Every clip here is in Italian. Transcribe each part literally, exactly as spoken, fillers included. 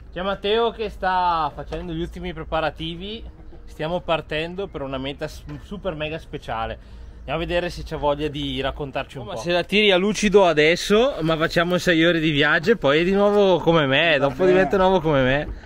C'è Matteo che sta facendo gli ultimi preparativi. Stiamo partendo per una meta super mega speciale. Andiamo a vedere se c'è voglia di raccontarci un oh, po'. Ma se la tiri a lucido adesso, ma facciamo sei ore di viaggio e poi è di nuovo come me. Dopo diventa nuovo come me.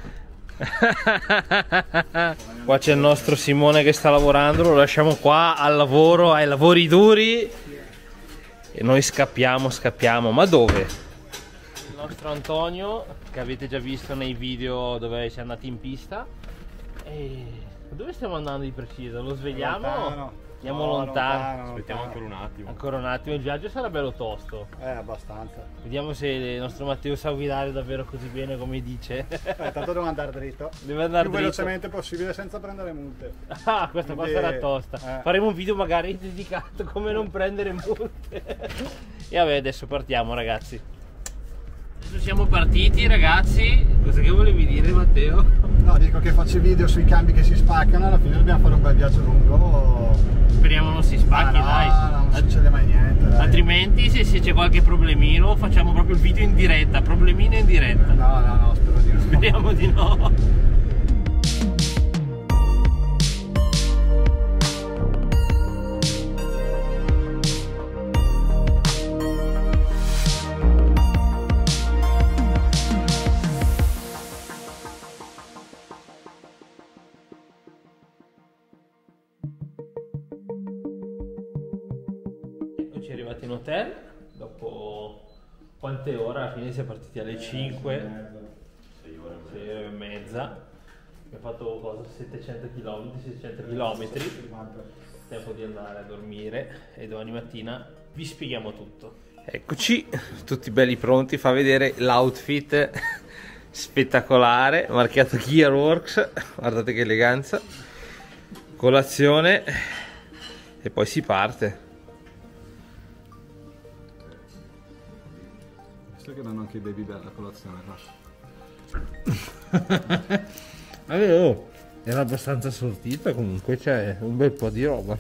Qua c'è il nostro Simone che sta lavorando. Lo lasciamo qua al lavoro, ai lavori duri. E noi scappiamo, scappiamo. Ma dove? Il nostro Antonio, che avete già visto nei video dove siamo andati in pista. E dove stiamo andando di preciso? Lo svegliamo? Lontano. Andiamo no, lontano. lontano. Aspettiamo ancora un attimo. Ancora un attimo, il viaggio sarà bello tosto. Eh, abbastanza. Vediamo se il nostro Matteo sa guidare davvero così bene come dice. Eh, tanto devo andare dritto. Deve andare più dritto. velocemente possibile senza prendere multe. Ah, questa qua sarà tosta. Eh. Faremo un video magari dedicato come non prendere multe. E vabbè, adesso partiamo ragazzi. Adesso siamo partiti ragazzi. Cosa che volevi dire Matteo? No, dico che faccio video sui cambi che si spaccano. Alla fine dobbiamo fare un bel viaggio lungo. Speriamo non si spacchi, ah, no, dai. No, non succede mai niente. Dai. Altrimenti se, se c'è qualche problemino facciamo proprio il video in diretta. Problemino in diretta. No, no, no, spero di no. Speriamo di no. Ci arrivati in hotel dopo quante ore? Alla fine siamo partiti alle cinque, sei ore e mezza. Abbiamo fatto cosa? settecento chilometri, seicento chilometri. Tempo di andare a dormire e domani mattina vi spieghiamo tutto. Eccoci, tutti belli pronti. Fa vedere l'outfit spettacolare, marchiato Gearworks. Guardate che eleganza. Colazione e poi si parte. Visto che danno anche i baby bell alla colazione qua. Vabbè, oh, era abbastanza sortita, comunque c'è un bel po' di roba.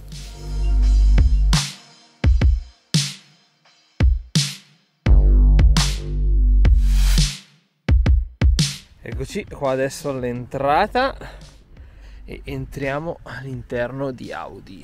Eccoci qua adesso all'entrata e entriamo all'interno di Audi.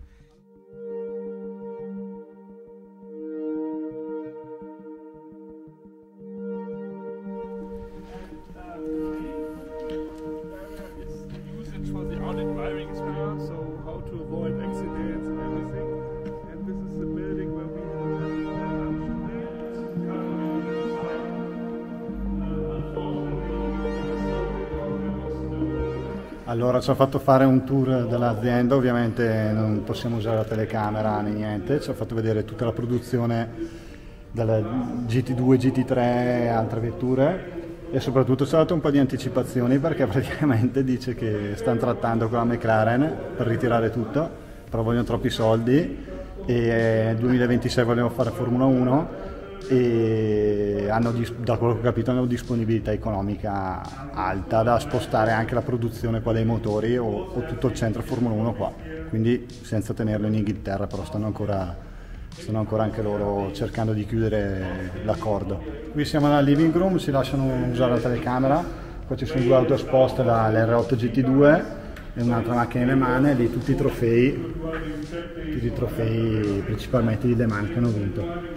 Allora ci ho fatto fare un tour dell'azienda, ovviamente non possiamo usare la telecamera né niente, ci ho fatto vedere tutta la produzione della G T due, G T tre e altre vetture e soprattutto ci ho dato un po' di anticipazioni perché praticamente dice che stanno trattando con la McLaren per ritirare tutto, però vogliono troppi soldi e nel duemilaventisei vogliono fare Formula uno e hanno, da quello che ho capito, hanno disponibilità economica alta da spostare anche la produzione qua dei motori o, o tutto il centro Formula uno qua, quindi senza tenerlo in Inghilterra, però stanno ancora, stanno ancora anche loro cercando di chiudere l'accordo. Qui siamo nella living room, si lasciano usare la telecamera, qua ci sono due auto esposte, l'R otto G T due e un'altra macchina in Le Mans, e lì tutti i trofei, tutti i trofei principalmente di Le Mans che hanno vinto.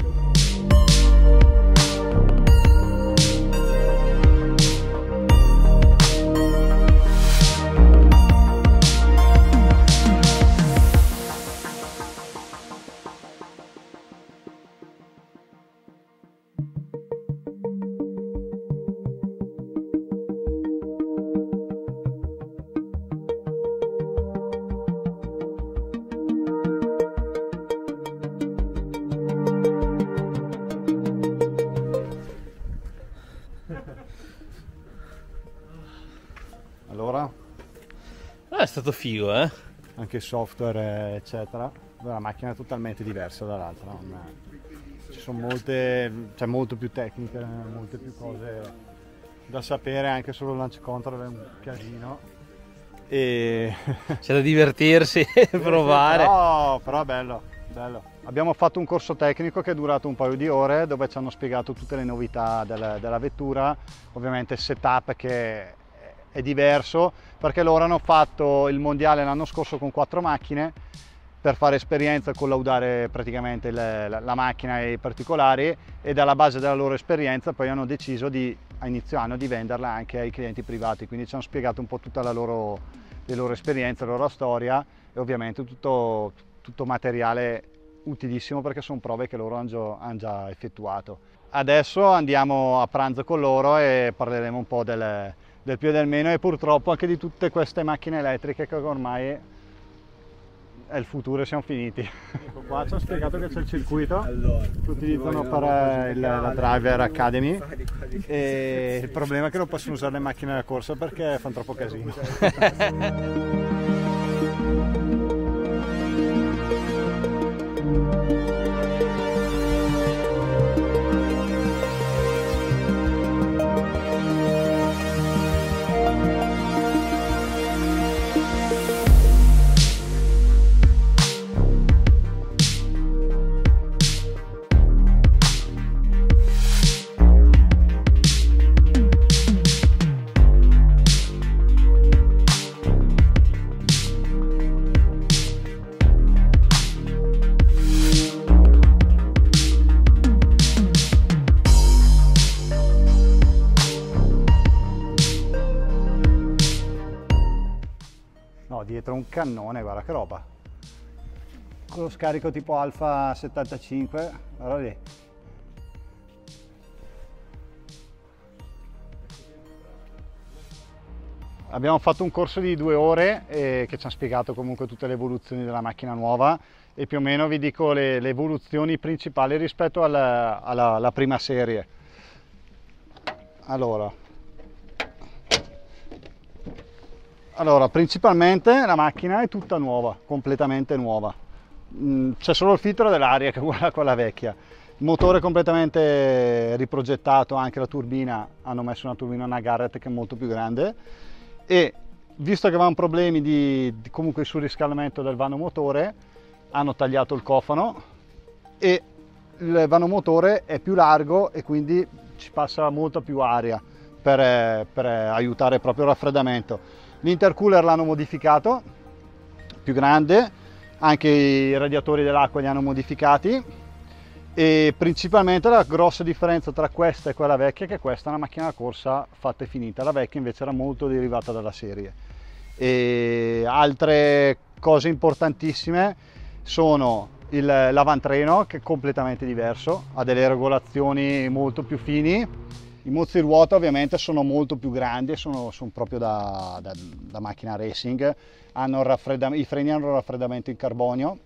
Allora? Ah, è stato figo, eh? Anche il software, eccetera. La macchina è totalmente diversa dall'altra. No? Ci sono molte, c'è molto più tecniche, molte più cose da sapere, anche solo il launch control è un casino. E c'è da divertirsi e provare. No, però è bello, bello. Abbiamo fatto un corso tecnico che è durato un paio di ore, dove ci hanno spiegato tutte le novità della, della vettura, ovviamente il setup che è diverso, perché loro hanno fatto il mondiale l'anno scorso con quattro macchine per fare esperienza e collaudare praticamente le, la, la macchina e i particolari, e dalla base della loro esperienza poi hanno deciso di, a inizio anno, di venderla anche ai clienti privati, quindi ci hanno spiegato un po' tutta la loro, le loro esperienze, la loro storia, e ovviamente tutto, tutto materiale utilissimo, perché sono prove che loro hanno già, hanno già effettuato. Adesso andiamo a pranzo con loro e parleremo un po' del, del più e del meno, e purtroppo anche di tutte queste macchine elettriche che ormai è il futuro e siamo finiti. Ecco qua ci hanno spiegato che c'è il circuito che utilizzano per il, la Driver Academy, e il problema è che non possono usare le macchine da corsa perché fanno troppo casino. No, dietro un cannone, guarda che roba. Con lo scarico tipo Alfa settantacinque, guarda lì. Abbiamo fatto un corso di due ore eh, che ci ha spiegato comunque tutte le evoluzioni della macchina nuova, e più o meno vi dico le, le evoluzioni principali rispetto alla, alla, alla prima serie. Allora, Allora, principalmente la macchina è tutta nuova, completamente nuova. C'è solo il filtro dell'aria che è uguale a quella vecchia. Il motore è completamente riprogettato, anche la turbina, hanno messo una turbina, una Garrett che è molto più grande, e visto che avevano problemi di, di comunque il surriscaldamento del vano motore, hanno tagliato il cofano e il vano motore è più largo e quindi ci passa molta più aria per, per aiutare proprio il raffreddamento. L'intercooler l'hanno modificato, più grande, anche i radiatori dell'acqua li hanno modificati, e principalmente la grossa differenza tra questa e quella vecchia è che questa è una macchina da corsa fatta e finita, la vecchia invece era molto derivata dalla serie. E altre cose importantissime sono il, l'avantreno, che è completamente diverso, ha delle regolazioni molto più fini. I mozzi ruota ovviamente sono molto più grandi, sono, sono proprio da, da, da macchina racing, hanno il i freni hanno il raffreddamento in carbonio,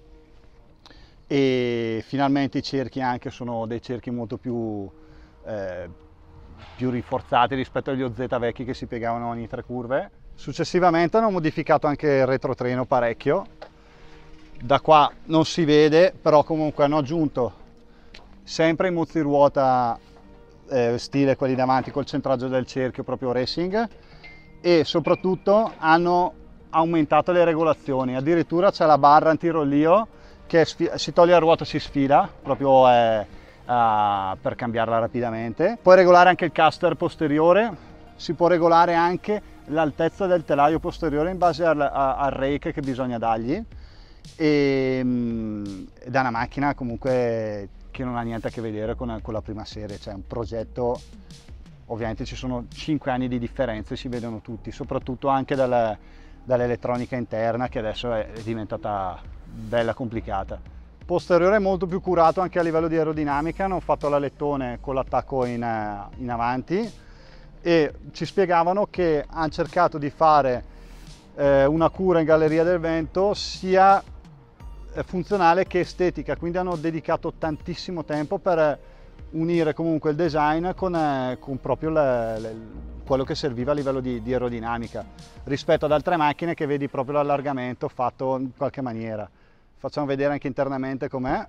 e finalmente i cerchi anche sono dei cerchi molto più, eh, più rinforzati rispetto agli O Z vecchi che si piegavano ogni tre curve. Successivamente hanno modificato anche il retrotreno parecchio, da qua non si vede, però comunque hanno aggiunto sempre i mozzi ruota eh, stile quelli davanti col centraggio del cerchio proprio racing, e soprattutto hanno aumentato le regolazioni, addirittura c'è la barra antirollio che si toglie la ruota, si sfila proprio eh, uh, per cambiarla rapidamente. Puoi regolare anche il caster posteriore, si può regolare anche l'altezza del telaio posteriore in base al, al rake che bisogna dargli, e, um, ed è una macchina comunque che non ha niente a che vedere con, con la prima serie, cioè un progetto, ovviamente ci sono cinque anni di differenze, si vedono tutti, soprattutto anche dal, dall'elettronica interna che adesso è diventata bella complicata. Posteriore è molto più curato anche a livello di aerodinamica, hanno fatto l'alettone con l'attacco in, in avanti, e ci spiegavano che hanno cercato di fare eh, una cura in galleria del vento sia funzionale che estetica, quindi hanno dedicato tantissimo tempo per unire comunque il design con, eh, con proprio le, le, quello che serviva a livello di, di aerodinamica, rispetto ad altre macchine che vedi proprio l'allargamento fatto in qualche maniera. Facciamo vedere anche internamente com'è.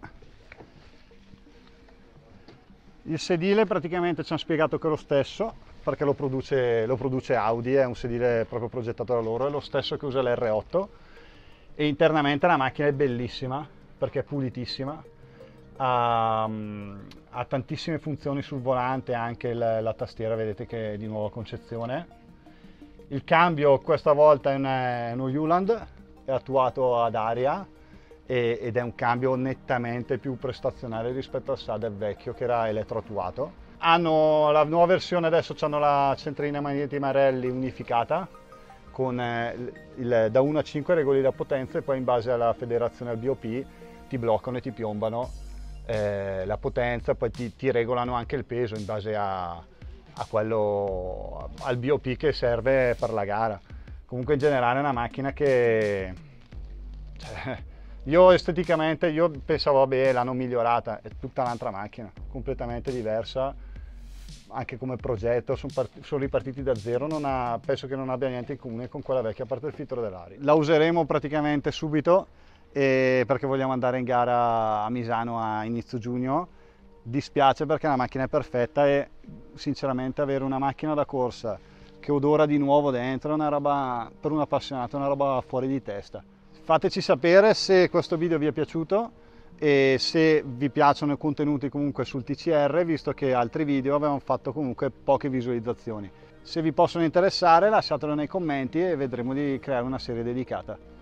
Il sedile praticamente ci hanno spiegato che è lo stesso, perché lo produce, lo produce Audi, è un sedile proprio progettato da loro, è lo stesso che usa l'R otto, e internamente la macchina è bellissima perché è pulitissima, ha, ha tantissime funzioni sul volante, anche la, la tastiera vedete che è di nuova concezione. Il cambio questa volta è, una, è uno Hewland, è attuato ad aria e, ed è un cambio nettamente più prestazionale rispetto al S A D vecchio che era elettroattuato. Hanno la nuova versione, adesso hanno la centralina magnetica Marelli unificata con eh, il, da uno a cinque regoli la potenza e poi in base alla federazione al B O P ti bloccano e ti piombano eh, la potenza, poi ti, ti regolano anche il peso in base a, a quello, al B O P che serve per la gara. Comunque in generale è una macchina che cioè, io esteticamente io pensavo vabbè l'hanno migliorata, è tutta un'altra macchina, completamente diversa, anche come progetto sono, part- sono ripartiti da zero, non ha, penso che non abbia niente in comune con quella vecchia, a parte il filtro dell'aria. La useremo praticamente subito eh, perché vogliamo andare in gara a Misano a inizio giugno. Dispiace perché la macchina è perfetta e sinceramente avere una macchina da corsa che odora di nuovo dentro è una roba, per un appassionato, è una roba fuori di testa. Fateci sapere se questo video vi è piaciuto e se vi piacciono i contenuti comunque sul T C R, visto che altri video avevano fatto comunque poche visualizzazioni. Se vi possono interessare lasciatelo nei commenti e vedremo di creare una serie dedicata.